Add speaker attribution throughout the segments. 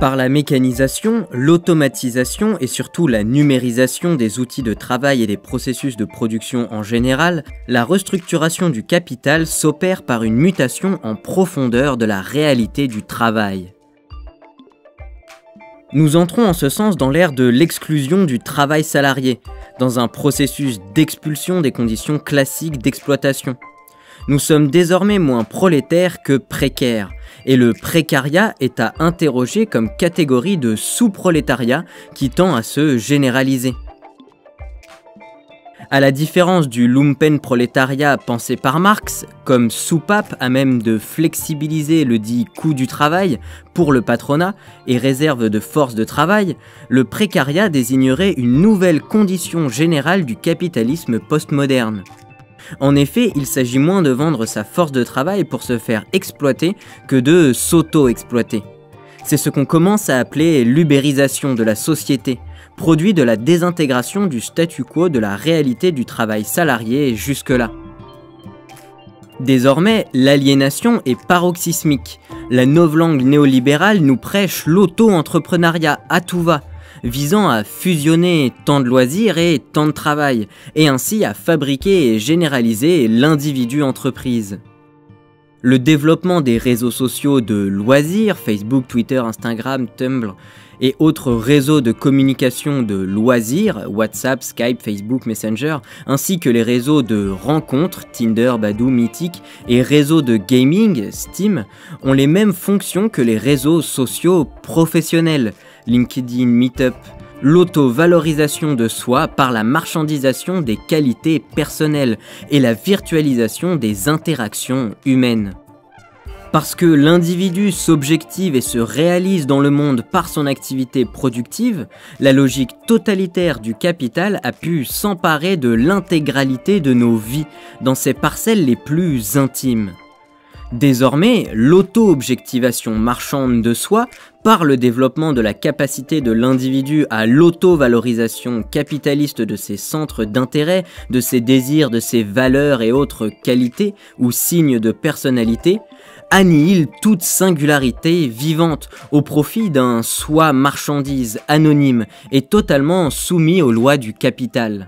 Speaker 1: Par la mécanisation, l'automatisation et surtout la numérisation des outils de travail et des processus de production en général, la restructuration du capital s'opère par une mutation en profondeur de la réalité du travail. Nous entrons en ce sens dans l'ère de l'exclusion du travail salarié, dans un processus d'expulsion des conditions classiques d'exploitation. Nous sommes désormais moins prolétaires que précaires, et le précariat est à interroger comme catégorie de sous-prolétariat qui tend à se généraliser. À la différence du lumpenprolétariat pensé par Marx, comme soupape à même de flexibiliser le dit coût du travail pour le patronat et réserve de force de travail, le précariat désignerait une nouvelle condition générale du capitalisme postmoderne. En effet, il s'agit moins de vendre sa force de travail pour se faire exploiter que de s'auto-exploiter. C'est ce qu'on commence à appeler l'ubérisation de la société, produit de la désintégration du statu quo de la réalité du travail salarié jusque-là. Désormais, l'aliénation est paroxysmique. La novlangue néolibérale nous prêche l'auto-entrepreneuriat à tout va, visant à fusionner temps de loisirs et temps de travail, et ainsi à fabriquer et généraliser l'individu-entreprise. Le développement des réseaux sociaux de loisirs, Facebook, Twitter, Instagram, Tumblr, et autres réseaux de communication de loisirs, WhatsApp, Skype, Facebook, Messenger, ainsi que les réseaux de rencontres, Tinder, Badoo, Mythic, et réseaux de gaming, Steam, ont les mêmes fonctions que les réseaux sociaux professionnels, LinkedIn, Meetup, l'auto-valorisation de soi par la marchandisation des qualités personnelles et la virtualisation des interactions humaines. Parce que l'individu s'objective et se réalise dans le monde par son activité productive, la logique totalitaire du capital a pu s'emparer de l'intégralité de nos vies, dans ses parcelles les plus intimes. Désormais, l'auto-objectivation marchande de soi, par le développement de la capacité de l'individu à l'auto-valorisation capitaliste de ses centres d'intérêt, de ses désirs, de ses valeurs et autres qualités ou signes de personnalité, annihile toute singularité vivante au profit d'un soi marchandise anonyme et totalement soumis aux lois du capital.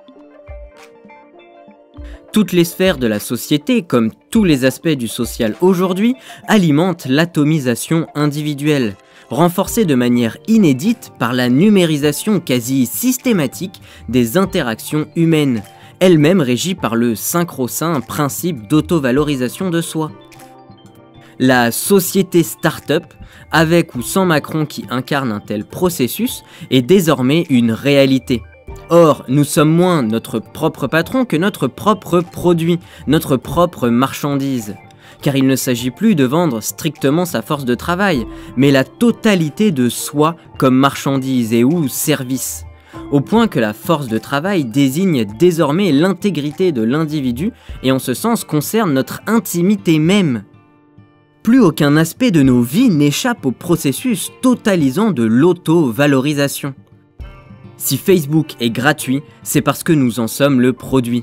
Speaker 1: Toutes les sphères de la société, comme tous les aspects du social aujourd'hui, alimentent l'atomisation individuelle, renforcée de manière inédite par la numérisation quasi systématique des interactions humaines, elle-même régie par le sacro-saint principe d'auto-valorisation de soi. La société start-up, avec ou sans Macron qui incarne un tel processus, est désormais une réalité. Or, nous sommes moins notre propre patron que notre propre produit, notre propre marchandise. Car il ne s'agit plus de vendre strictement sa force de travail, mais la totalité de soi comme marchandise et ou service. Au point que la force de travail désigne désormais l'intégrité de l'individu et en ce sens concerne notre intimité même. Plus aucun aspect de nos vies n'échappe au processus totalisant de l'auto-valorisation. Si Facebook est gratuit, c'est parce que nous en sommes le produit.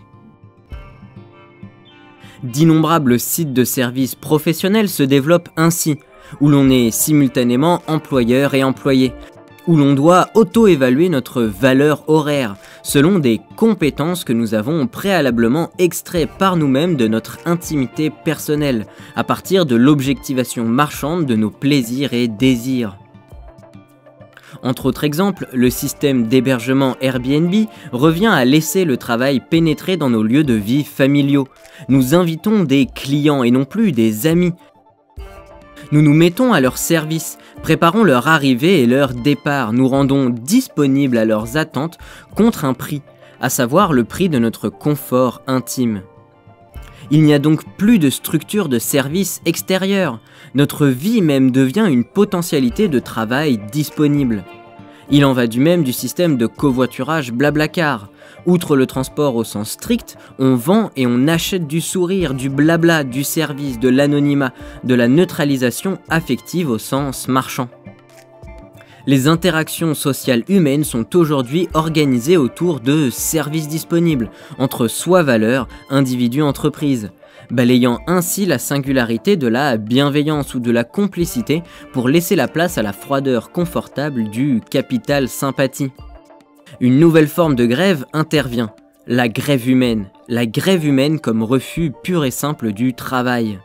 Speaker 1: D'innombrables sites de services professionnels se développent ainsi, où l'on est simultanément employeur et employé, où l'on doit auto-évaluer notre valeur horaire, selon des compétences que nous avons préalablement extraites par nous-mêmes de notre intimité personnelle, à partir de l'objectivation marchande de nos plaisirs et désirs. Entre autres exemples, le système d'hébergement Airbnb revient à laisser le travail pénétrer dans nos lieux de vie familiaux. Nous invitons des clients et non plus des amis. Nous nous mettons à leur service, préparons leur arrivée et leur départ, nous rendons disponibles à leurs attentes contre un prix, à savoir le prix de notre confort intime. Il n'y a donc plus de structure de service extérieure. Notre vie même devient une potentialité de travail disponible. Il en va du même du système de covoiturage Blablacar. Outre le transport au sens strict, on vend et on achète du sourire, du blabla, du service, de l'anonymat, de la neutralisation affective au sens marchand. Les interactions sociales humaines sont aujourd'hui organisées autour de services disponibles, entre soi-valeur, individu-entreprise. balayant ainsi la singularité de la bienveillance ou de la complicité pour laisser la place à la froideur confortable du capital sympathie. Une nouvelle forme de grève intervient, la grève humaine comme refus pur et simple du travail.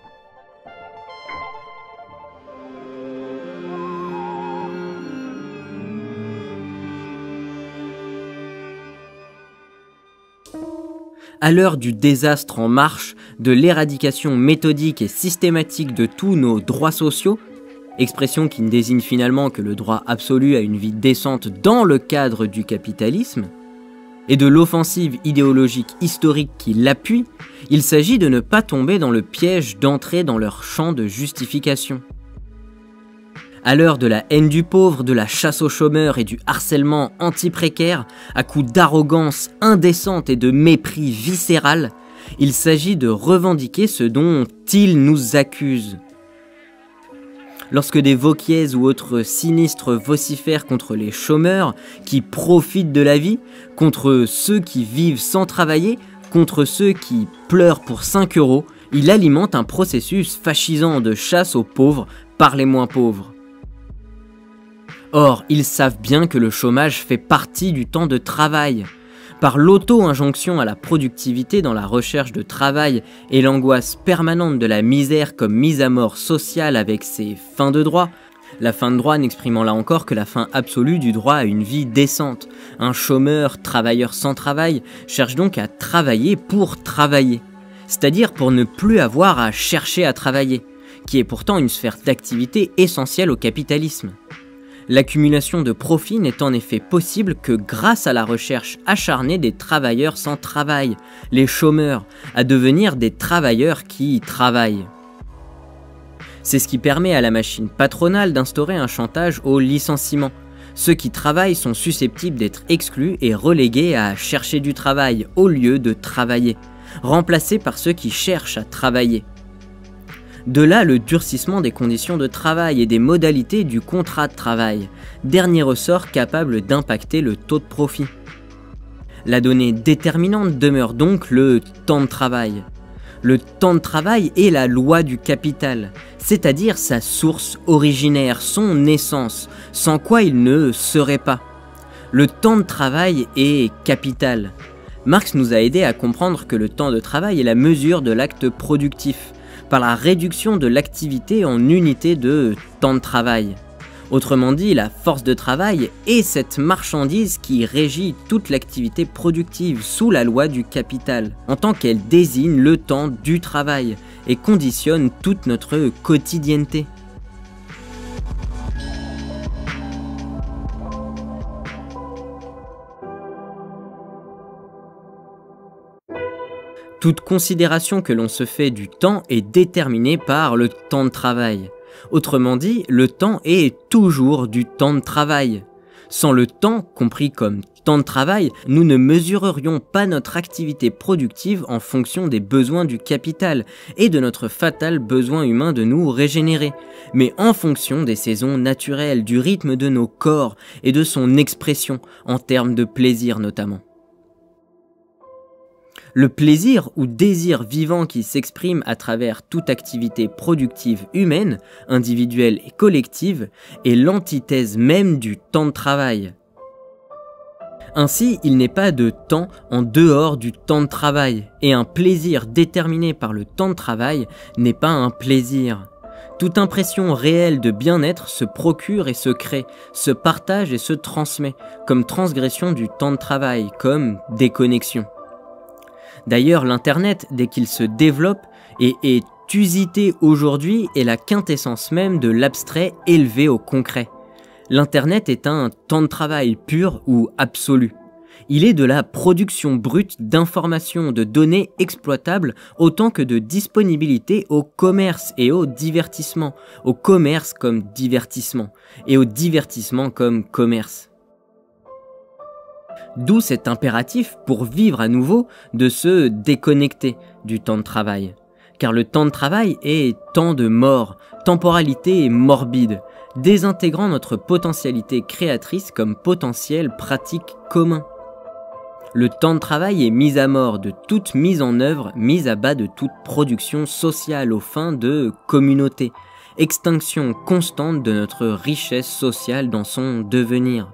Speaker 1: À l'heure du désastre en marche, de l'éradication méthodique et systématique de tous nos droits sociaux, expression qui ne désigne finalement que le droit absolu à une vie décente dans le cadre du capitalisme, et de l'offensive idéologique historique qui l'appuie, il s'agit de ne pas tomber dans le piège d'entrer dans leur champ de justification. À l'heure de la haine du pauvre, de la chasse aux chômeurs et du harcèlement anti-précaire, à coups d'arrogance indécente et de mépris viscéral, il s'agit de revendiquer ce dont ils nous accusent. Lorsque des Vauquiez ou autres sinistres vocifèrent contre les chômeurs qui profitent de la vie, contre ceux qui vivent sans travailler, contre ceux qui pleurent pour 5 €, il alimente un processus fascisant de chasse aux pauvres par les moins pauvres. Or, ils savent bien que le chômage fait partie du temps de travail. Par l'auto-injonction à la productivité dans la recherche de travail et l'angoisse permanente de la misère comme mise à mort sociale avec ses fins de droit, la fin de droit n'exprimant là encore que la fin absolue du droit à une vie décente. Un chômeur, travailleur sans travail, cherche donc à travailler pour travailler, c'est-à-dire pour ne plus avoir à chercher à travailler, qui est pourtant une sphère d'activité essentielle au capitalisme. L'accumulation de profits n'est en effet possible que grâce à la recherche acharnée des travailleurs sans travail, les chômeurs, à devenir des travailleurs qui travaillent. C'est ce qui permet à la machine patronale d'instaurer un chantage au licenciement. Ceux qui travaillent sont susceptibles d'être exclus et relégués à chercher du travail au lieu de travailler, remplacés par ceux qui cherchent à travailler. De là le durcissement des conditions de travail et des modalités du contrat de travail, dernier ressort capable d'impacter le taux de profit. La donnée déterminante demeure donc le temps de travail. Le temps de travail est la loi du capital, c'est-à-dire sa source originaire, son essence, sans quoi il ne serait pas. Le temps de travail est capital. Marx nous a aidé à comprendre que le temps de travail est la mesure de l'acte productif, par la réduction de l'activité en unités de temps de travail. Autrement dit, la force de travail est cette marchandise qui régit toute l'activité productive sous la loi du capital, en tant qu'elle désigne le temps du travail et conditionne toute notre quotidienneté. Toute considération que l'on se fait du temps est déterminée par le temps de travail. Autrement dit, le temps est toujours du temps de travail. Sans le temps, compris comme temps de travail, nous ne mesurerions pas notre activité productive en fonction des besoins du capital et de notre fatal besoin humain de nous régénérer, mais en fonction des saisons naturelles, du rythme de nos corps et de son expression, en termes de plaisir notamment. Le plaisir ou désir vivant qui s'exprime à travers toute activité productive humaine, individuelle et collective, est l'antithèse même du temps de travail. Ainsi, il n'est pas de temps en dehors du temps de travail, et un plaisir déterminé par le temps de travail n'est pas un plaisir. Toute impression réelle de bien-être se procure et se crée, se partage et se transmet, comme transgression du temps de travail, comme déconnexion. D'ailleurs, l'Internet, dès qu'il se développe et est usité aujourd'hui, est la quintessence même de l'abstrait élevé au concret. L'Internet est un temps de travail pur ou absolu. Il est de la production brute d'informations, de données exploitables, autant que de disponibilité au commerce et au divertissement, au commerce comme divertissement, et au divertissement comme commerce. D'où cet impératif, pour vivre à nouveau, de se déconnecter du temps de travail. Car le temps de travail est temps de mort, temporalité morbide, désintégrant notre potentialité créatrice comme potentiel pratique commun. Le temps de travail est mis à mort de toute mise en œuvre, mise à bas de toute production sociale aux fins de communauté, extinction constante de notre richesse sociale dans son devenir.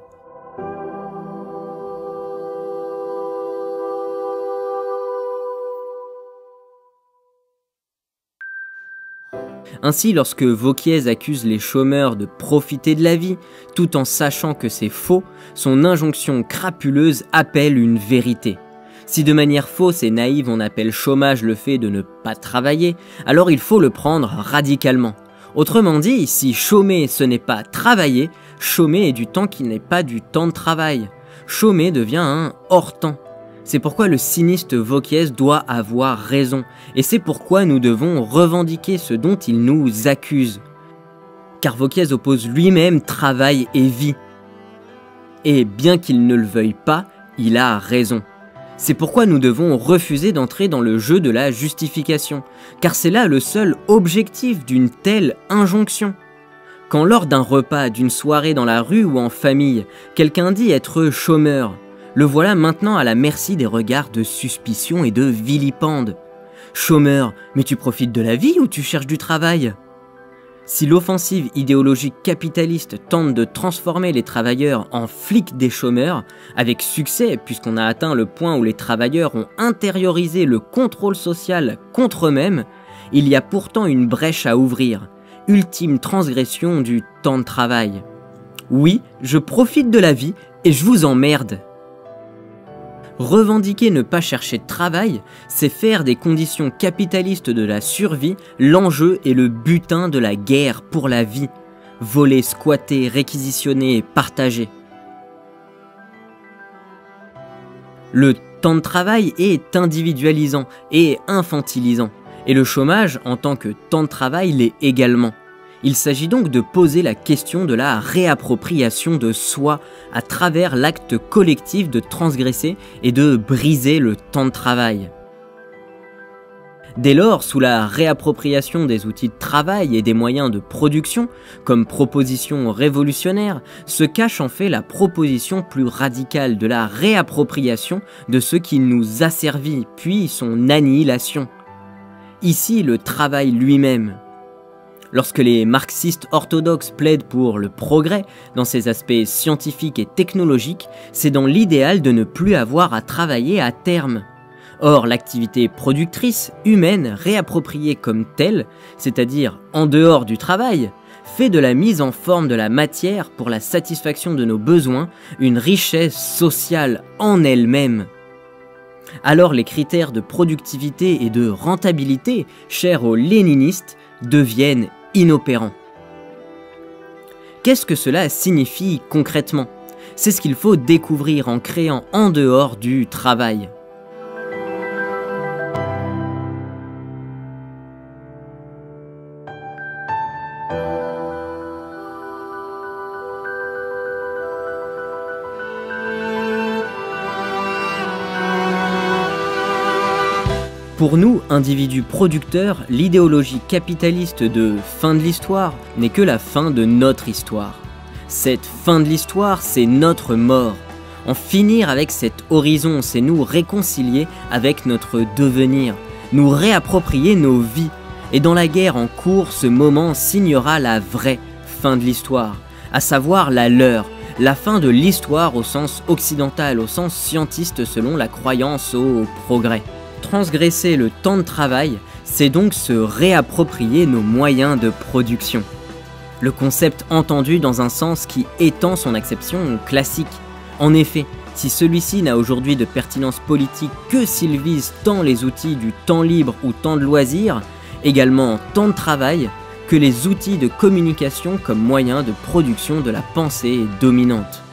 Speaker 1: Ainsi, lorsque Vauquiez accuse les chômeurs de profiter de la vie, tout en sachant que c'est faux, son injonction crapuleuse appelle une vérité. Si de manière fausse et naïve on appelle chômage le fait de ne pas travailler, alors il faut le prendre radicalement. Autrement dit, si chômer ce n'est pas travailler, chômer est du temps qui n'est pas du temps de travail. Chômer devient un hors-temps. C'est pourquoi le sinistre Vauquiez doit avoir raison, et c'est pourquoi nous devons revendiquer ce dont il nous accuse. Car Vauquiez oppose lui-même travail et vie. Et bien qu'il ne le veuille pas, il a raison. C'est pourquoi nous devons refuser d'entrer dans le jeu de la justification, car c'est là le seul objectif d'une telle injonction. Quand lors d'un repas, d'une soirée dans la rue ou en famille, quelqu'un dit être chômeur, le voilà maintenant à la merci des regards de suspicion et de vilipende. Chômeur, mais tu profites de la vie ou tu cherches du travail? Si l'offensive idéologique capitaliste tente de transformer les travailleurs en flics des chômeurs, avec succès puisqu'on a atteint le point où les travailleurs ont intériorisé le contrôle social contre eux-mêmes, il y a pourtant une brèche à ouvrir, ultime transgression du temps de travail. Oui, je profite de la vie et je vous emmerde. Revendiquer ne pas chercher de travail, c'est faire des conditions capitalistes de la survie l'enjeu et le butin de la guerre pour la vie. Voler, squatter, réquisitionner et partager. Le temps de travail est individualisant et infantilisant, et le chômage en tant que temps de travail l'est également. Il s'agit donc de poser la question de la réappropriation de soi à travers l'acte collectif de transgresser et de briser le temps de travail. Dès lors, sous la réappropriation des outils de travail et des moyens de production, comme proposition révolutionnaire, se cache en fait la proposition plus radicale de la réappropriation de ce qui nous asservit, puis son annihilation. Ici, le travail lui-même. Lorsque les marxistes orthodoxes plaident pour le progrès dans ses aspects scientifiques et technologiques, c'est dans l'idéal de ne plus avoir à travailler à terme. Or, l'activité productrice, humaine, réappropriée comme telle, c'est-à-dire en dehors du travail, fait de la mise en forme de la matière pour la satisfaction de nos besoins une richesse sociale en elle-même. Alors les critères de productivité et de rentabilité, chers aux léninistes, deviennent inopérants. Qu'est-ce que cela signifie concrètement? C'est ce qu'il faut découvrir en créant en dehors du travail. Pour nous, individus producteurs, l'idéologie capitaliste de fin de l'histoire n'est que la fin de notre histoire. Cette fin de l'histoire, c'est notre mort. En finir avec cet horizon, c'est nous réconcilier avec notre devenir, nous réapproprier nos vies. Et dans la guerre en cours, ce moment signera la vraie fin de l'histoire, à savoir la leur, la fin de l'histoire au sens occidental, au sens scientiste selon la croyance au progrès. Transgresser le temps de travail, c'est donc se réapproprier nos moyens de production. Le concept entendu dans un sens qui étend son acception classique. En effet, si celui-ci n'a aujourd'hui de pertinence politique que s'il vise tant les outils du temps libre ou temps de loisir, également temps de travail, que les outils de communication comme moyen de production de la pensée dominante.